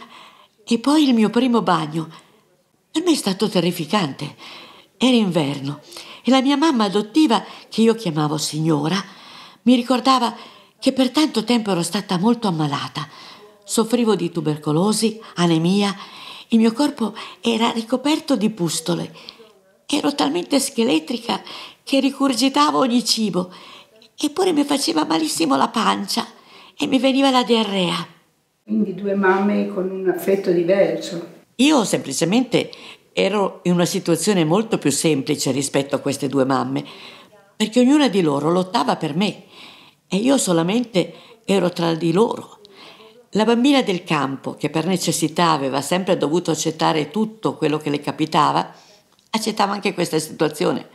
G: e poi il mio primo bagno. Per me è stato terrificante. Era inverno e la mia mamma adottiva, che io chiamavo signora, mi ricordava che per tanto tempo ero stata molto ammalata. Soffrivo di tubercolosi, anemia, il mio corpo era ricoperto di pustole. Ero talmente scheletrica che rigurgitavo ogni cibo, eppure mi faceva malissimo la pancia e mi veniva la diarrea.
A: Quindi due mamme con un affetto diverso.
G: Io semplicemente ero in una situazione molto più semplice rispetto a queste due mamme, perché ognuna di loro lottava per me e io solamente ero tra di loro. La bambina del campo, che per necessità aveva sempre dovuto accettare tutto quello che le capitava, accettava anche questa situazione.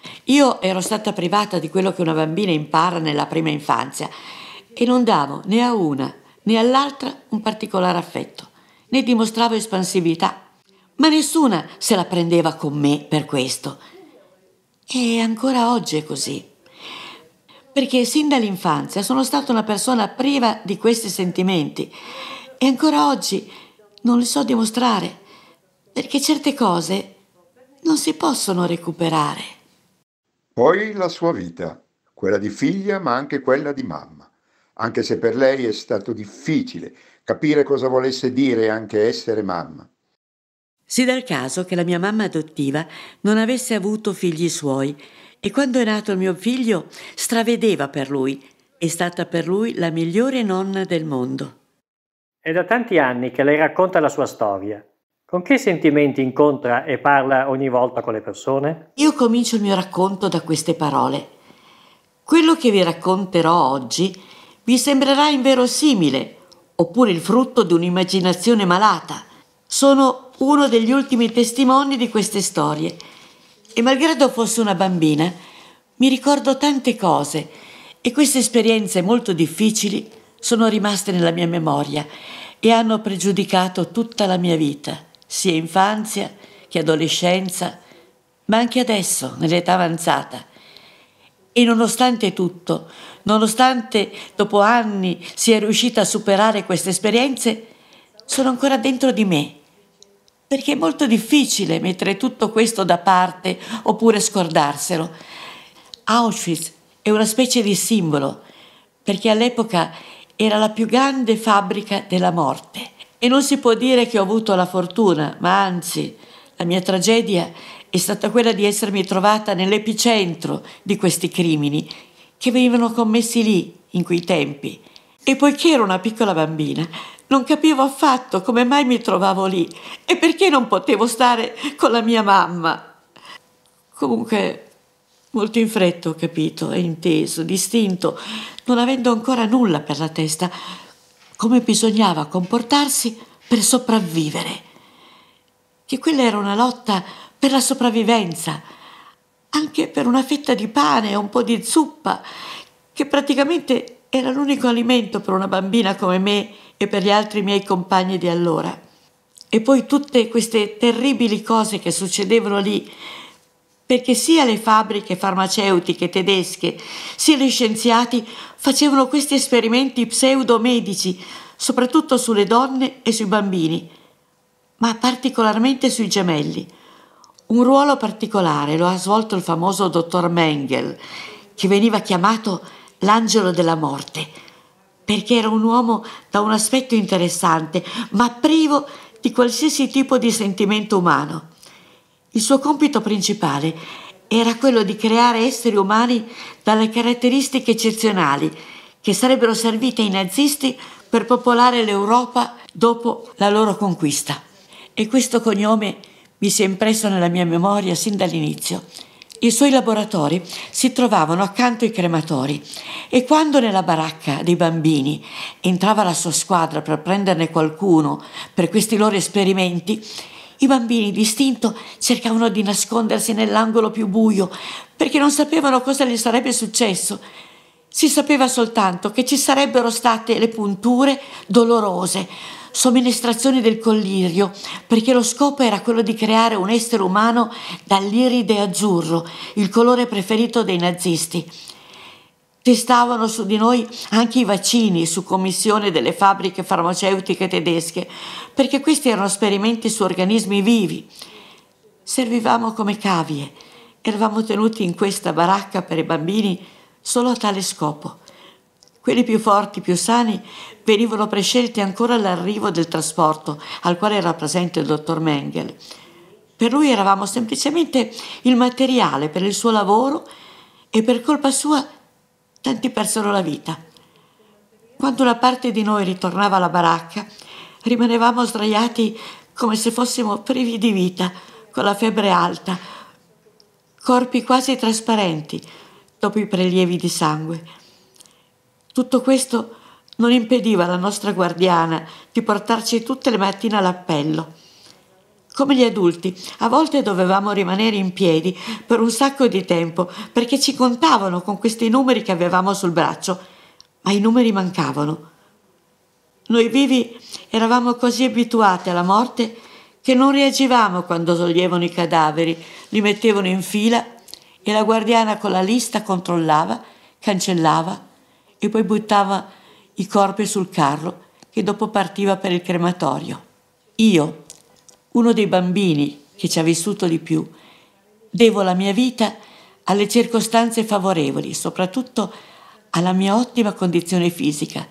G: Io ero stata privata di quello che una bambina impara nella prima infanzia e non davo né a una né all'altra un particolare affetto, né dimostravo espansività. Ma nessuna se la prendeva con me per questo. E ancora oggi è così. Perché sin dall'infanzia sono stata una persona priva di questi sentimenti e ancora oggi non li so dimostrare, perché certe cose non si possono recuperare.
H: Poi la sua vita, quella di figlia ma anche quella di mamma, anche se per lei è stato difficile capire cosa volesse dire anche essere mamma.
G: Si dà il caso che la mia mamma adottiva non avesse avuto figli suoi e quando è nato il mio figlio stravedeva per lui. È stata per lui la migliore nonna del mondo.
B: È da tanti anni che lei racconta la sua storia. Con che sentimenti incontra e parla ogni volta con le persone?
G: Io comincio il mio racconto da queste parole. Quello che vi racconterò oggi vi sembrerà inverosimile oppure il frutto di un'immaginazione malata. Sono uno degli ultimi testimoni di queste storie e malgrado fossi una bambina mi ricordo tante cose e queste esperienze molto difficili sono rimaste nella mia memoria e hanno pregiudicato tutta la mia vita, sia infanzia che adolescenza, ma anche adesso, nell'età avanzata. E nonostante tutto, nonostante dopo anni sia riuscita a superare queste esperienze, sono ancora dentro di me, perché è molto difficile mettere tutto questo da parte oppure scordarselo. Auschwitz è una specie di simbolo, perché all'epoca era la più grande fabbrica della morte. E non si può dire che ho avuto la fortuna, ma anzi, la mia tragedia è stata quella di essermi trovata nell'epicentro di questi crimini che venivano commessi lì, in quei tempi. E poiché ero una piccola bambina, non capivo affatto come mai mi trovavo lì e perché non potevo stare con la mia mamma. Comunque, molto in fretta ho capito e inteso, distinto, non avendo ancora nulla per la testa, come bisognava comportarsi per sopravvivere. Che quella era una lotta per la sopravvivenza, anche per una fetta di pane e un po' di zuppa, che praticamente Era l'unico alimento per una bambina come me e per gli altri miei compagni di allora. E poi tutte queste terribili cose che succedevano lì, perché sia le fabbriche farmaceutiche tedesche, sia gli scienziati facevano questi esperimenti pseudomedici, soprattutto sulle donne e sui bambini, ma particolarmente sui gemelli. Un ruolo particolare lo ha svolto il famoso dottor Mengele, che veniva chiamato l'angelo della morte, perché era un uomo da un aspetto interessante, ma privo di qualsiasi tipo di sentimento umano. Il suo compito principale era quello di creare esseri umani dalle caratteristiche eccezionali che sarebbero servite ai nazisti per popolare l'Europa dopo la loro conquista. E questo cognome mi si è impresso nella mia memoria sin dall'inizio. I suoi laboratori si trovavano accanto ai crematori e quando nella baracca dei bambini entrava la sua squadra per prenderne qualcuno per questi loro esperimenti, i bambini d'istinto cercavano di nascondersi nell'angolo più buio perché non sapevano cosa gli sarebbe successo. Si sapeva soltanto che ci sarebbero state le punture dolorose, somministrazioni del collirio, perché lo scopo era quello di creare un essere umano dall'iride azzurro, il colore preferito dei nazisti. Testavano su di noi anche i vaccini su commissione delle fabbriche farmaceutiche tedesche, perché questi erano esperimenti su organismi vivi. Servivamo come cavie, eravamo tenuti in questa baracca per i bambini solo a tale scopo. Quelli più forti, più sani, venivano prescelti ancora all'arrivo del trasporto al quale era presente il dottor Mengele. Per lui eravamo semplicemente il materiale per il suo lavoro e per colpa sua tanti persero la vita. Quando una parte di noi ritornava alla baracca, rimanevamo sdraiati come se fossimo privi di vita, con la febbre alta, corpi quasi trasparenti dopo i prelievi di sangue. Tutto questo non impediva alla nostra guardiana di portarci tutte le mattine all'appello. Come gli adulti, a volte dovevamo rimanere in piedi per un sacco di tempo perché ci contavano con questi numeri che avevamo sul braccio, ma i numeri mancavano. Noi vivi eravamo così abituati alla morte che non reagivamo quando toglievano i cadaveri, li mettevano in fila e la guardiana con la lista controllava, cancellava e poi buttava i corpi sul carro che dopo partiva per il crematorio. Io, uno dei bambini che ci ha vissuto di più, devo la mia vita alle circostanze favorevoli, soprattutto alla mia ottima condizione fisica.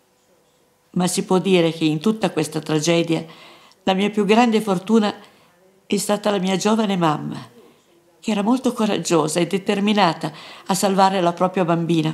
G: Ma si può dire che in tutta questa tragedia la mia più grande fortuna è stata la mia giovane mamma, che era molto coraggiosa e determinata a salvare la propria bambina.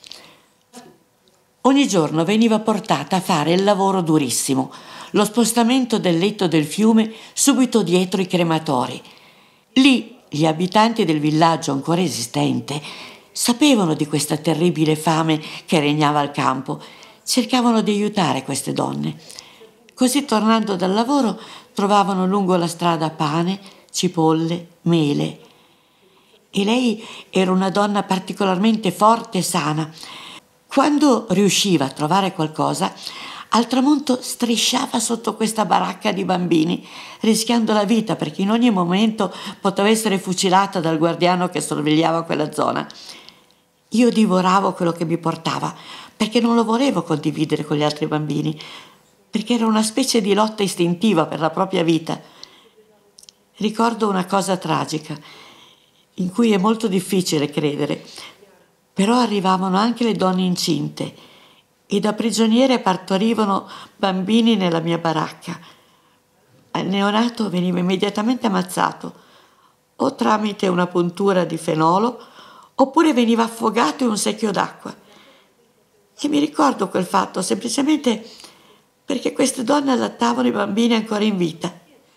G: Ogni giorno veniva portata a fare il lavoro durissimo, lo spostamento del letto del fiume subito dietro i crematori. Lì gli abitanti del villaggio ancora esistente sapevano di questa terribile fame che regnava al campo, cercavano di aiutare queste donne. Così tornando dal lavoro trovavano lungo la strada pane, cipolle, mele. E lei era una donna particolarmente forte e sana. Quando riusciva a trovare qualcosa, al tramonto strisciava sotto questa baracca di bambini, rischiando la vita perché in ogni momento poteva essere fucilata dal guardiano che sorvegliava quella zona. Io divoravo quello che mi portava, perché non lo volevo condividere con gli altri bambini, perché era una specie di lotta istintiva per la propria vita. Ricordo una cosa tragica, in cui è molto difficile credere, però arrivavano anche le donne incinte e da prigioniere partorivano bambini nella mia baracca. Il neonato veniva immediatamente ammazzato, o tramite una puntura di fenolo, oppure veniva affogato in un secchio d'acqua. E mi ricordo quel fatto semplicemente perché queste donne allattavano i bambini ancora in vita.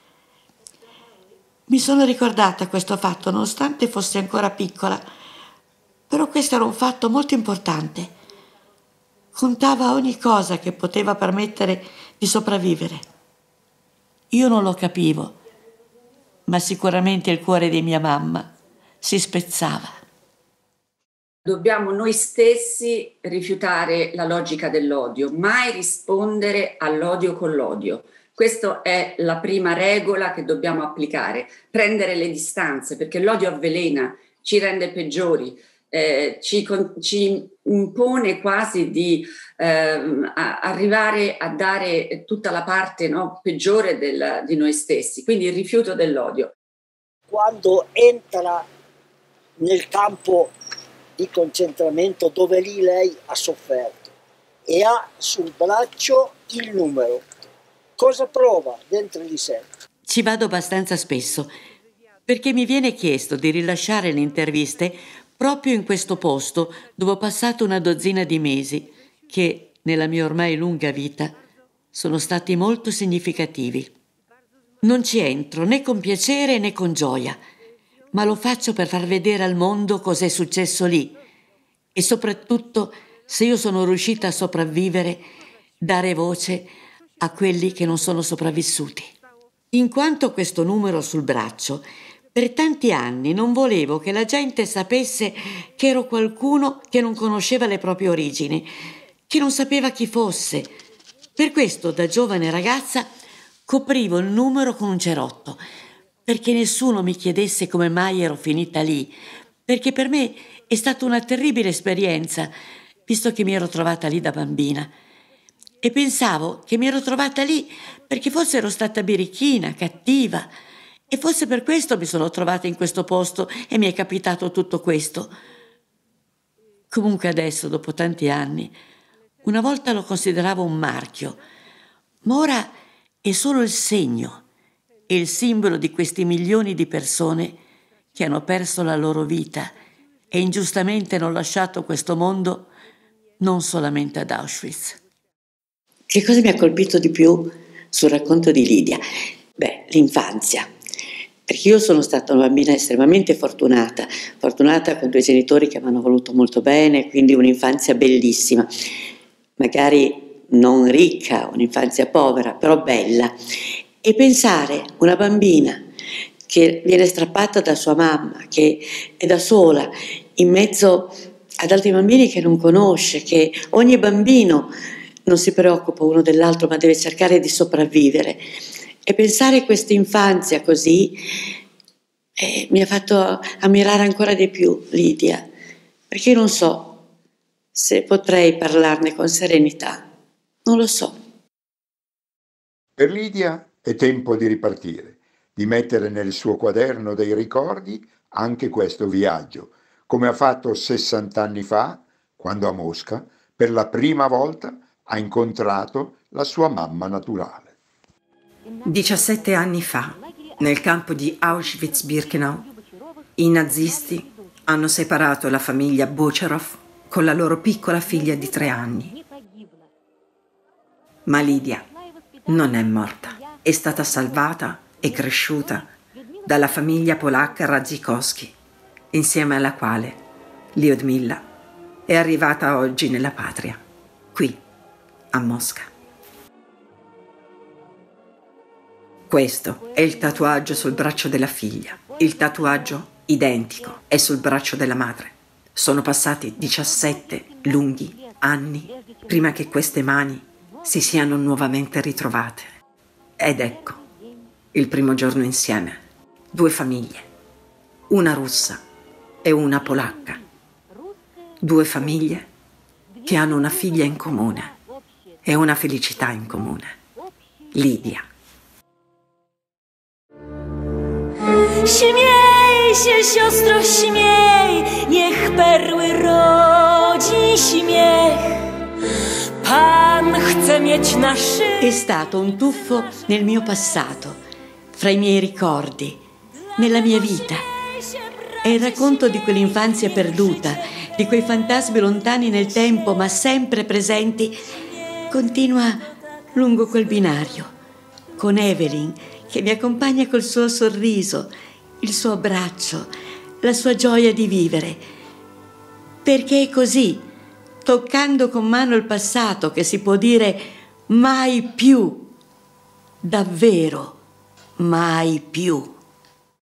G: Mi sono ricordata questo fatto nonostante fossi ancora piccola, però questo era un fatto molto importante. Contava ogni cosa che poteva permettere di sopravvivere. Io non lo capivo, ma sicuramente il cuore di mia mamma si spezzava.
D: Dobbiamo noi stessi rifiutare la logica dell'odio, mai rispondere all'odio con l'odio. Questa è la prima regola che dobbiamo applicare, prendere le distanze, perché l'odio avvelena, ci rende peggiori, ci impone quasi di arrivare a dare tutta la parte, no, peggiore di noi stessi, quindi il rifiuto dell'odio.
F: Quando entra nel campo di concentramento dove lì lei ha sofferto e ha sul braccio il numero, cosa prova dentro di sé?
G: Ci vado abbastanza spesso perché mi viene chiesto di rilasciare le interviste proprio in questo posto dove ho passato una dozzina di mesi che nella mia ormai lunga vita sono stati molto significativi. Non ci entro né con piacere né con gioia, ma lo faccio per far vedere al mondo cos'è successo lì e soprattutto, se io sono riuscita a sopravvivere, dare voce a quelli che non sono sopravvissuti. In quanto a questo numero sul braccio, per tanti anni non volevo che la gente sapesse che ero qualcuno che non conosceva le proprie origini, che non sapeva chi fosse. Per questo, da giovane ragazza, coprivo il numero con un cerotto, perché nessuno mi chiedesse come mai ero finita lì, perché per me è stata una terribile esperienza, visto che mi ero trovata lì da bambina. E pensavo che mi ero trovata lì perché forse ero stata birichina, cattiva, e forse per questo mi sono trovata in questo posto e mi è capitato tutto questo. Comunque adesso, dopo tanti anni, una volta lo consideravo un marchio, ma ora è solo il segno e il simbolo di questi milioni di persone che hanno perso la loro vita e ingiustamente hanno lasciato questo mondo non solamente ad Auschwitz. Che cosa mi ha colpito di più sul racconto di Lidia? Beh, l'infanzia. Perché io sono stata una bambina estremamente fortunata con due genitori che mi hanno voluto molto bene, quindi un'infanzia bellissima, magari non ricca, un'infanzia povera, però bella. E pensare una bambina che viene strappata da sua mamma, che è da sola, in mezzo ad altri bambini che non conosce, che ogni bambino non si preoccupa uno dell'altro ma deve cercare di sopravvivere. E pensare questa infanzia così mi ha fatto ammirare ancora di più Lidia, perché io non so se potrei parlarne con serenità, non lo so.
H: Per Lidia è tempo di ripartire, di mettere nel suo quaderno dei ricordi anche questo viaggio, come ha fatto 60 anni fa, quando a Mosca, per la prima volta, ha incontrato la sua mamma naturale.
W: 17 anni fa, nel campo di Auschwitz-Birkenau, i nazisti hanno separato la famiglia Bocherov con la loro piccola figlia di 3 anni. Ma Lidia non è morta, è stata salvata e cresciuta dalla famiglia polacca Radzikowski, insieme alla quale Lyudmila è arrivata oggi nella patria, qui, a Mosca. Questo è il tatuaggio sul braccio della figlia. Il tatuaggio identico è sul braccio della madre. Sono passati 17 lunghi anni prima che queste mani si siano nuovamente ritrovate. Ed ecco, il primo giorno insieme. 2 famiglie, una russa e una polacca. 2 famiglie che hanno una figlia in comune e una felicità in comune. Lidia.
C: Śmiej się, siostro, śmiej, niech perły rodzi śmiech. Pan chce mieć na szyi.
G: È stato un tuffo nel mio passato, fra i miei ricordi, nella mia vita. È il racconto di quell'infanzia perduta, di quei fantasmi lontani nel tempo ma sempre presenti. Continua lungo quel binario, con Evelyn che mi accompagna col suo sorriso, il suo abbraccio, la sua gioia di vivere. Perché è così, toccando con mano il passato, che si può dire mai più, davvero mai più.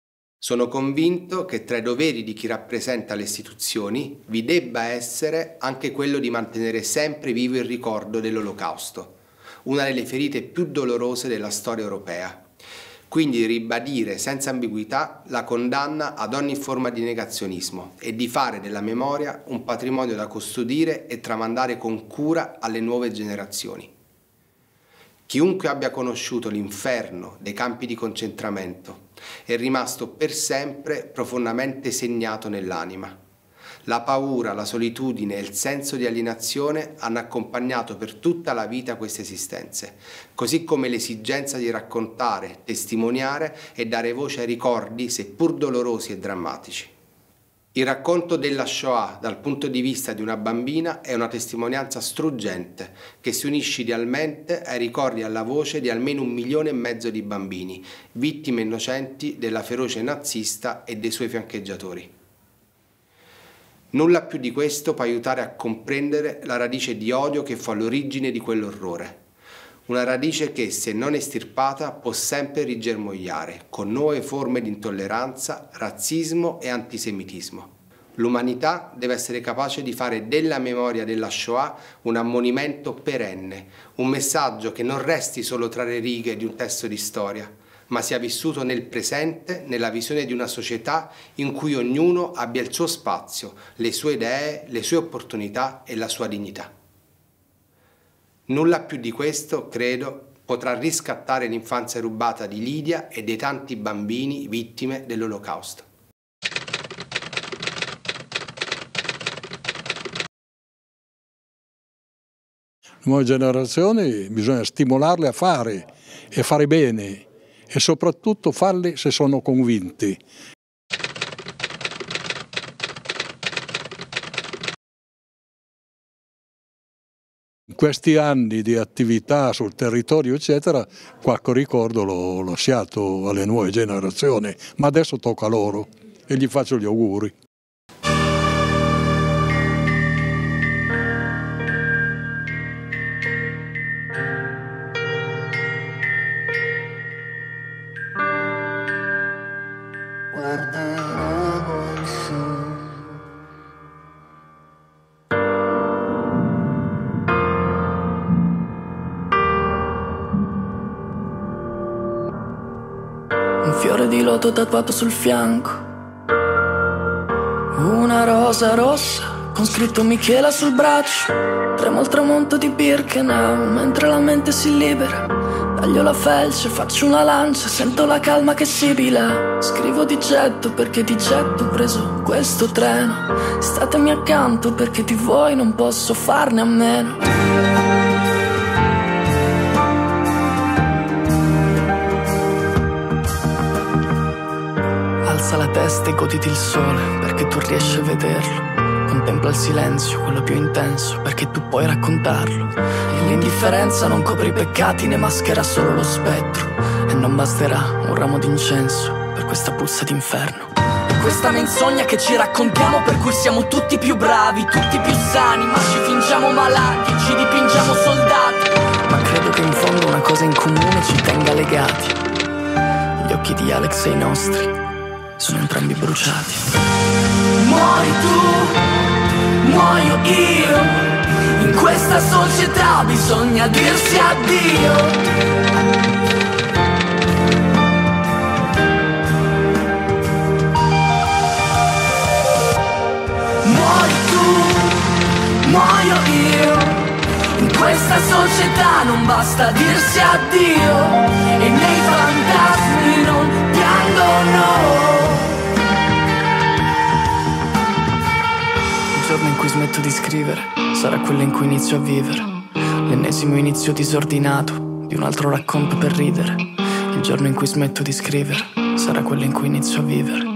E: Sono convinto che tra i doveri di chi rappresenta le istituzioni vi debba essere anche quello di mantenere sempre vivo il ricordo dell'Olocausto, una delle ferite più dolorose della storia europea. Quindi ribadire senza ambiguità la condanna ad ogni forma di negazionismo e di fare della memoria un patrimonio da custodire e tramandare con cura alle nuove generazioni. Chiunque abbia conosciuto l'inferno dei campi di concentramento è rimasto per sempre profondamente segnato nell'anima. La paura, la solitudine e il senso di alienazione hanno accompagnato per tutta la vita queste esistenze, così come l'esigenza di raccontare, testimoniare e dare voce ai ricordi, seppur dolorosi e drammatici. Il racconto della Shoah dal punto di vista di una bambina è una testimonianza struggente che si unisce idealmente ai ricordi e alla voce di almeno 1,5 milioni di bambini, vittime innocenti della feroce nazista e dei suoi fiancheggiatori. Nulla più di questo può aiutare a comprendere la radice di odio che fu all'origine di quell'orrore. Una radice che, se non estirpata, può sempre rigermogliare con nuove forme di intolleranza, razzismo e antisemitismo. L'umanità deve essere capace di fare della memoria della Shoah un ammonimento perenne, un messaggio che non resti solo tra le righe di un testo di storia, ma sia vissuto nel presente, nella visione di una società in cui ognuno abbia il suo spazio, le sue idee, le sue opportunità e la sua dignità. Nulla più di questo, credo, potrà riscattare l'infanzia rubata di Lidia e dei tanti bambini vittime dell'Olocausto.
J: Le nuove generazioni bisogna stimolarle a fare e fare bene e soprattutto farle se sono convinti. In questi anni di attività sul territorio, eccetera, qualche ricordo l'ho lasciato alle nuove generazioni, ma adesso tocca a loro e gli faccio gli auguri.
L: Fiore di loto tatuato sul fianco, una rosa rossa con scritto Michela sul braccio. Tremo il tramonto di Birkenau mentre la mente si libera. Taglio la felce, faccio una lancia, sento la calma che sibila. Scrivo di getto perché di getto ho preso questo treno. Statemi accanto perché di voi non posso farne a meno. Alza la testa e goditi il sole, perché tu riesci a vederlo. Contempla il silenzio, quello più intenso, perché tu puoi raccontarlo. E l'indifferenza non copre i peccati, ne maschera solo lo spettro. E non basterà un ramo d'incenso per questa puzza d'inferno. E questa menzogna che ci raccontiamo, per cui siamo tutti più bravi, tutti più sani, ma ci fingiamo malati e ci dipingiamo soldati. Ma credo che in fondo una cosa in comune ci tenga legati. Gli occhi di Alex e i nostri sono entrambi bruciati. Muori tu, muoio io. In questa società bisogna dirsi addio. Muori tu, muoio io. In questa società non basta dirsi addio. E nei fantasmi non piangono. Il giorno in cui smetto di scrivere sarà quello in cui inizio a vivere. L'ennesimo inizio disordinato di un altro racconto per ridere. Il giorno in cui smetto di scrivere sarà quello in cui inizio a vivere.